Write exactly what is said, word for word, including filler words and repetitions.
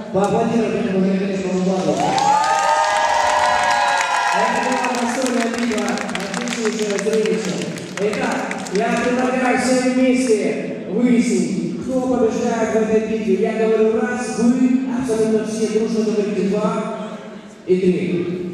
Поаплодируем этому великолепному баду. Это была настольная битва, отличнейшее зрелище. Итак, я предлагаю всем вместе выяснить, кто побеждает в этой битве. Я говорю раз, вы абсолютно все дружно говорите два и три.